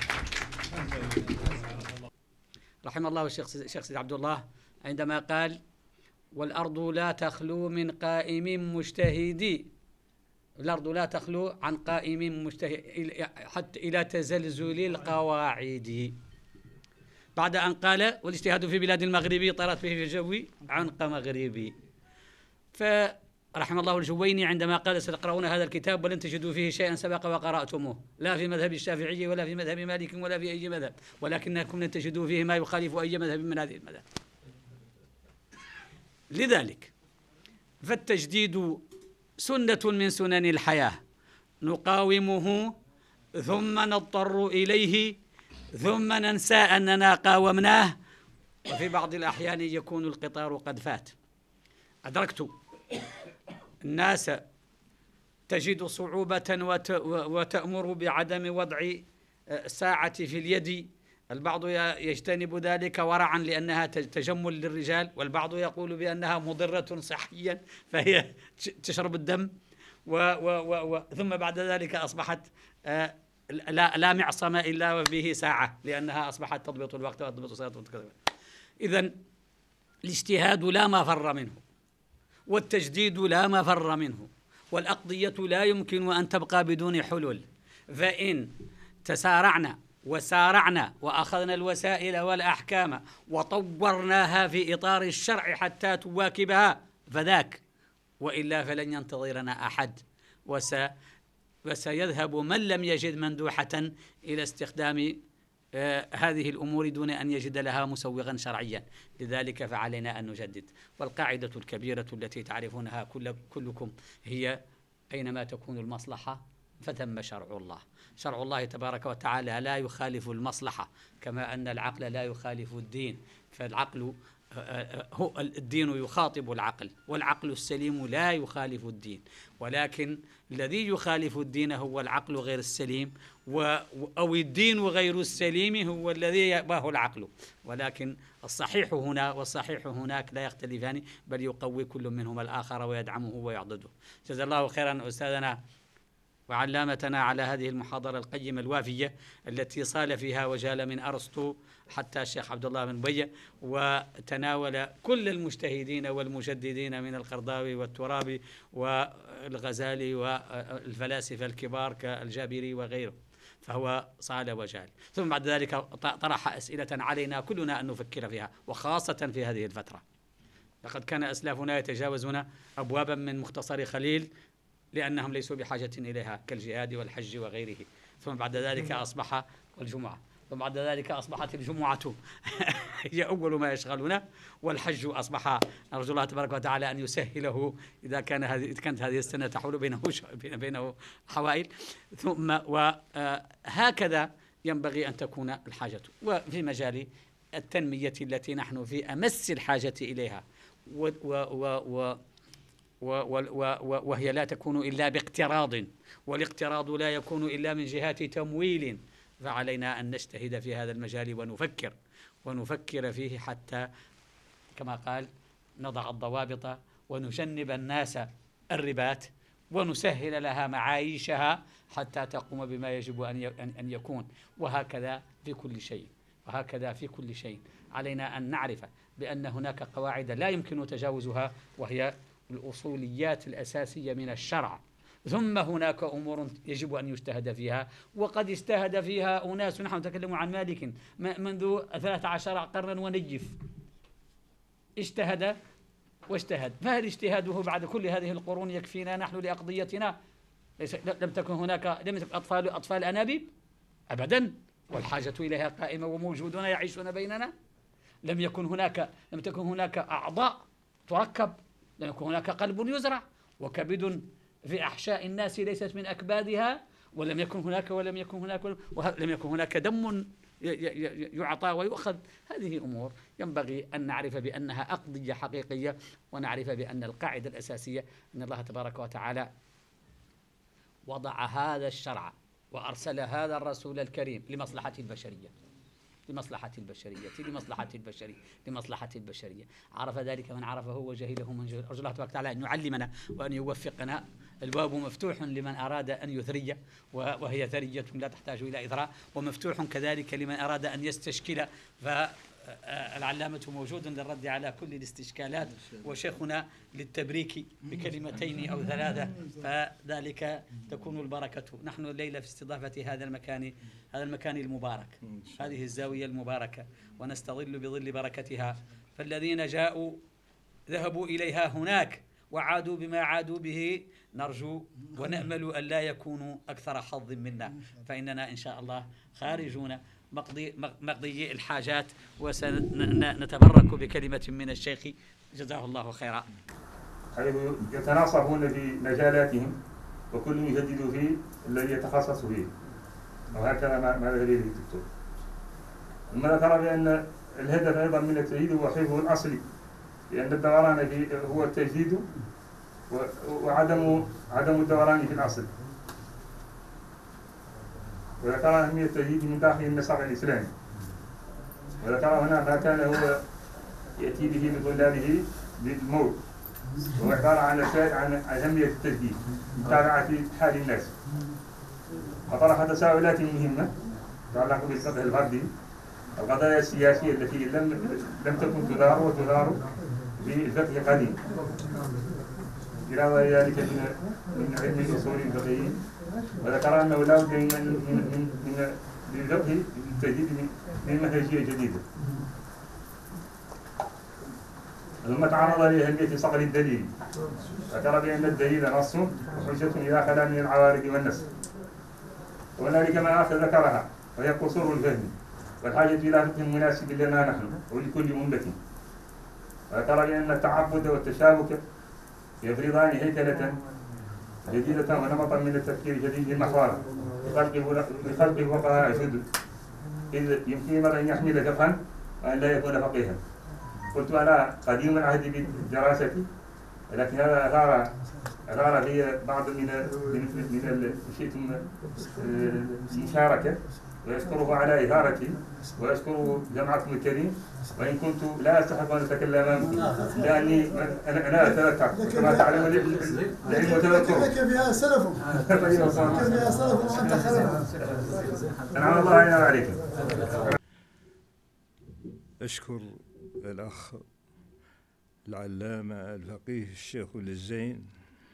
رحم الله الشيخ الشيخ سيد عبد الله عندما قال: والأرض لا تخلو من قائم مجتهد، الأرض لا تخلو عن قائم مجتهد حتى إلى تزلزل القواعد، بعد أن قال: والاجتهاد في بلاد المغرب طارت به في الجو عنق مغربي. فرحم الله الجويني عندما قال: ستقرؤون هذا الكتاب ولن تجدوا فيه شيئا سبق وقرأتموه، لا في مذهب الشافعي ولا في مذهب مالك ولا في أي مذهب، ولكنكم لن تجدوا فيه ما يخالف أي مذهب من هذه المذاهب. لذلك فالتجديد سنة من سنن الحياة نقاومه ثم نضطر إليه ثم ننسى أننا قاومناه، وفي بعض الأحيان يكون القطار قد فات. أدركت الناس تجد صعوبة وتأمر بعدم وضع ساعة في اليد، البعض يجتنب ذلك ورعا لأنها تجمل للرجال، والبعض يقول بأنها مضرة صحيا فهي تشرب الدم، و و و ثم بعد ذلك أصبحت آه لا, لا معصم إلا به ساعة لأنها أصبحت تضبط الوقت وتضبط الصلاة وكذا. إذن الاجتهاد لا مفر منه، والتجديد لا مفر منه، والأقضية لا يمكن أن تبقى بدون حلول. فإن تسارعنا وسارعنا وأخذنا الوسائل والأحكام وطورناها في إطار الشرع حتى تواكبها فذاك، وإلا فلن ينتظرنا أحد، وس وسيذهب من لم يجد مندوحة إلى استخدام آه هذه الأمور دون أن يجد لها مسوغا شرعيا. لذلك فعلينا أن نجدد. والقاعدة الكبيرة التي تعرفونها كل كلكم هي: أينما تكون المصلحة فثم شرع الله. شرع الله تبارك وتعالى لا يخالف المصلحة، كما أن العقل لا يخالف الدين، فالعقل هو الدين يخاطب العقل، والعقل السليم لا يخالف الدين، ولكن الذي يخالف الدين هو العقل غير السليم، أو الدين غير السليم هو الذي يأباه العقل. ولكن الصحيح هنا والصحيح هناك لا يختلفان، بل يقوي كل منهما الآخر ويدعمه ويعضده. جزا الله خيرا أستاذنا وعلامتنا على هذه المحاضرة القيمة الوافية التي صال فيها وجال من أرسطو حتى الشيخ عبد الله بن بية، وتناول كل المجتهدين والمجددين من القرضاوي والترابي والغزالي والفلاسفة الكبار كالجابري وغيره، فهو صال وجال. ثم بعد ذلك طرح أسئلة علينا كلنا أن نفكر فيها، وخاصة في هذه الفترة. لقد كان أسلافنا يتجاوزون أبوابا من مختصر خليل لأنهم ليسوا بحاجة إليها كالجهاد والحج وغيره. ثم بعد ذلك أصبح والجمعة ثم بعد ذلك أصبحت الجمعة هي أول ما يشغلنا، والحج أصبح نرجو الله تبارك وتعالى أن يسهله إذا كان هذه كانت هذه السنة تحول بينه بينه حوائل. ثم وهكذا ينبغي أن تكون الحاجة. وفي مجال التنمية التي نحن في أمس الحاجة إليها، و و و و وهي لا تكون إلا باقتراض، والاقتراض لا يكون إلا من جهات تمويل، فعلينا أن نجتهد في هذا المجال ونفكر ونفكر فيه حتى كما قال نضع الضوابط ونجنب الناس الربات ونسهل لها معايشها حتى تقوم بما يجب أن يكون. وهكذا في كل شيء وهكذا في كل شيء علينا أن نعرف بأن هناك قواعد لا يمكن تجاوزها، وهي الأصوليات الأساسية من الشرع. ثم هناك أمور يجب أن يجتهد فيها، وقد اجتهد فيها أناس، نحن نتكلم عن مالك منذ ثلاث عشر قرنا ونجف، اجتهد واجتهد، فهل اجتهاده بعد كل هذه القرون يكفينا نحن لأقضيتنا؟ لم تكن هناك لم تكن أطفال أطفال أنابيب أبدا، والحاجة إليها قائمة وموجودون يعيشون بيننا. لم يكن هناك لم تكن هناك أعضاء تركب، لم يكن هناك قلب يزرع وكبد في أحشاء الناس ليست من أكبادها، ولم يكن هناك ولم يكن هناك ولم يكن هناك دم يعطى ويؤخذ. هذه أمور ينبغي أن نعرف بأنها أقضية حقيقية، ونعرف بأن القاعدة الأساسية أن الله تبارك وتعالى وضع هذا الشرع وأرسل هذا الرسول الكريم لمصلحة البشرية لمصلحة البشرية لمصلحة البشرية لمصلحة البشرية. عرف ذلك من عرفه وجهله من جهله. أرجو الله تبارك وتعالى أن يعلمنا وأن يوفقنا. الباب مفتوح لمن أراد أن يثري، وهي ثرية لا تحتاج إلى إثراء، ومفتوح كذلك لمن أراد أن يستشكل، فالعلامة موجود للرد على كل الاستشكالات، وشيخنا للتبريك بكلمتين أو ثلاثة، فذلك تكون البركة. نحن الليلة في استضافة هذا المكان هذا المكان المبارك، هذه الزاوية المباركة، ونستظل بظل بركتها. فالذين جاءوا ذهبوا إليها هناك وعادوا بما عادوا به، نرجو ونأمل أن لا يكونوا أكثر حظ منا، فإننا إن شاء الله خارجون مقضي, مقضي الحاجات، وسنتبرك بكلمة من الشيخ جزاه الله خيرا. يتناصفون في مجالاتهم وكل يجدد في الذي يتخصص فيه، وهكذا ما ذكر الدكتور. ثم ذكر بأن الهدف أيضا من التجديد هو حفظ الأصل، لأن الدوران فيه هو التجديد وعدم عدم الدوران في الأصل. وذكر أهمية التجديد من داخل النسق الإسلامي، وذكر هنا ما كان هو يأتي به من طلابه بالموت، وهو عبارة عن عن أهمية التجديد متابعة حال الناس. وطرح تساؤلات مهمة تتعلق بالفقه الفردي، القضايا السياسية التي لم لم تكن تدار وتدار في الفقه القديم، إلى غير ذلك من من علم الأصول الفقهي. وذكر أنه لا بد من من من للفقه التجديد من منهجية جديدة. ثم تعرض لأهمية صقل الدليل، ذكر بأن الدليل نص وحجة إذا خلا من العوارض والنص، وهنالك مآخذ ذكرها وهي قصور الفهم والحاجة إلى فقه مناسب لنا نحن ولكل أمة. وذكر بأن التعبد والتشابك يفرضان هيكلة جديدة ونمطا من التفكير الجديد المحور لخلق الفقهاء جدد، إذ يمكن أن يحمل فقها وأن لا يكون فقيها. قلت أنا قديم العهد بالدراسة، ولكن هذا أثار أثار في بعض من من من شئتم المشاركة ويشكره على إثارتي ويشكر جمعكم الكريم، وإن كنت لا أستحق أن أتكلم أمامكم لأني أنا أنا أتذكر كما تعلمون العلم وتذكر. لك فيها سلف لك فيها سلف وأنت خلف. أنعم الله علينا وعليكم. أشكر الأخ العلامة الفقيه الشيخ الزين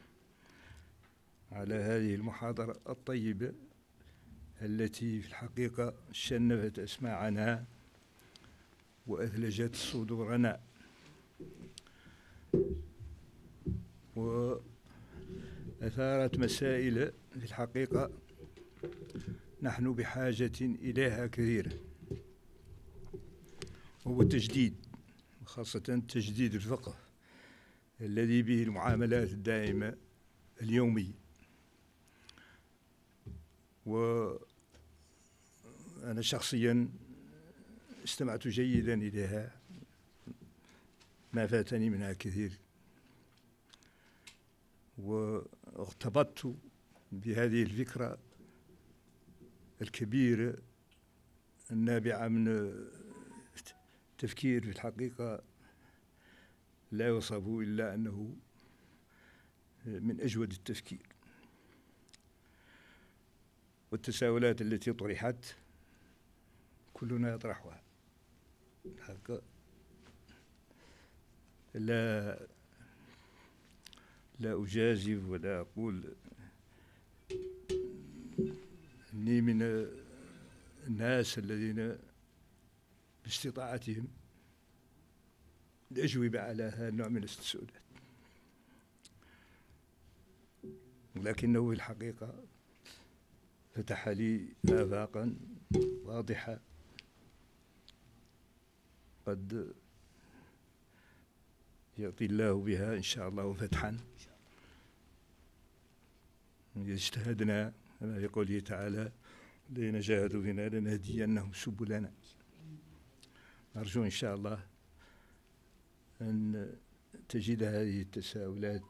على هذه المحاضرة الطيبة التي في الحقيقة شنفت أسماعنا وأثلجت صدورنا وأثارت مسائل في الحقيقة نحن بحاجة إليها كثيرا، هو التجديد، خاصة تجديد الفقه الذي به المعاملات الدائمة اليومية. وأنا شخصيا استمعت جيدا إليها، ما فاتني منها كثير، واغتبطت بهذه الفكرة الكبيرة النابعة من تفكير في الحقيقة لا يوصف إلا أنه من أجود التفكير. والتساؤلات التي طرحت كلنا يطرحها الحقيقة، لا لا أجازف ولا أقول أني من الناس الذين باستطاعتهم الأجوبة على هذا النوع من التساؤلات، ولكنه في الحقيقة فتح لي آفاقا واضحة قد يعطي الله بها إن شاء الله فتحا. إذا اجتهدنا كما في قوله تعالى الذين جاهدوا فينا لنهدينهم سبلنا. نرجو إن شاء الله أن تجد هذه التساؤلات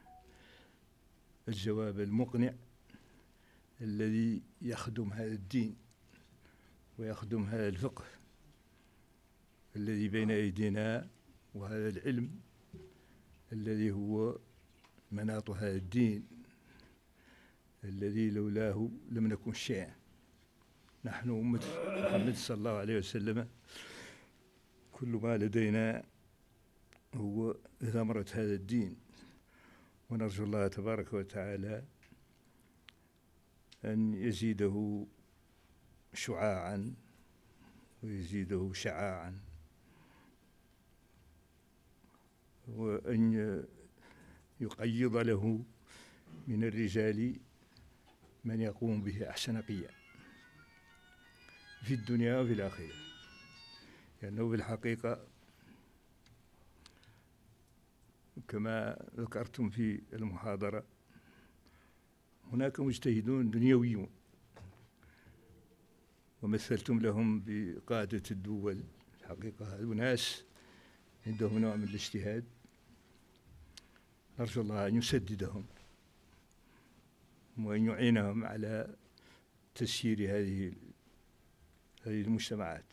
الجواب المقنع الذي يخدم هذا الدين ويخدم هذا الفقه الذي بين أيدينا، وهذا العلم الذي هو مناط هذا الدين الذي لولاه لم نكن شيئا. نحن أمة محمد صلى الله عليه وسلم كل ما لدينا هو ثمرة هذا الدين، ونرجو الله تبارك وتعالى أن يزيده شعاعا ويزيده شعاعا، وأن يقيض له من الرجال من يقوم به أحسن قيام في الدنيا وفي الآخرة، لأنه في الحقيقة كما ذكرتم في المحاضرة هناك مجتهدون دنيويون ومثلتم لهم بقادة الدول. الحقيقة هؤلاء ناس عندهم نوع من الاجتهاد، نرجو الله أن يسددهم وأن يعينهم على تسيير هذه هذه المجتمعات.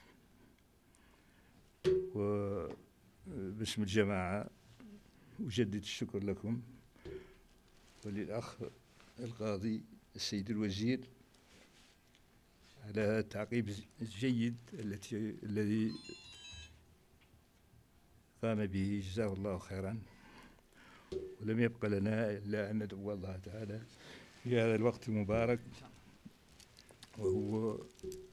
وباسم الجماعة أجدد الشكر لكم وللأخ القاضي السيد الوزير على هذا التعقيب الجيد التي الذي قام به، جزاه الله خيرا. ولم يبق لنا إلا أن ندعو الله تعالى في هذا الوقت المبارك، وهو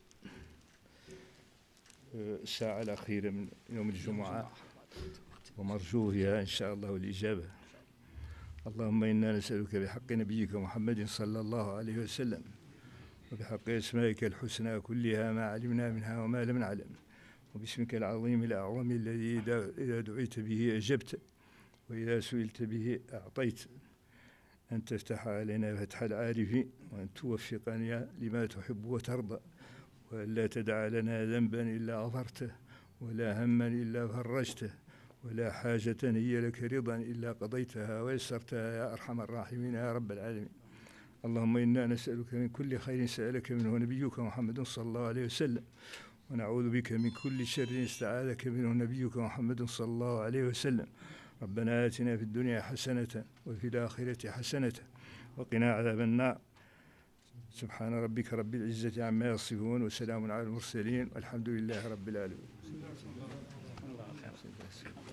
الساعة الأخيرة من يوم الجمعة، ومرجو فيها إن شاء الله الإجابة. اللهم إنا نسألك بحق نبيك محمد صلى الله عليه وسلم وبحق أسمائك الحسنى كلها ما علمنا منها وما لم نعلم، وباسمك العظيم الأعظم الذي إذا دعيت به أجبت وإذا سئلت به أعطيت، أن تفتح علينا فتح العارفين، وأن توفقنا لما تحب وترضى، وأن لا تدع لنا ذنبا إلا غفرته ولا هما إلا فرجته ولا حاجة هي لك رضا إلا قضيتها ويسرتها يا أرحم الراحمين يا رب العالمين. اللهم إنا نسألك من كل خير سألك منه نبيك محمد صلى الله عليه وسلم، ونعوذ بك من كل شر استعاذك منه نبيك محمد صلى الله عليه وسلم. ربنا آتنا في الدنيا حسنة وفي الآخرة حسنة وقنا عذاب النار. سبحان ربك رب العزة عما يصفون وسلام على المرسلين والحمد لله رب العالمين.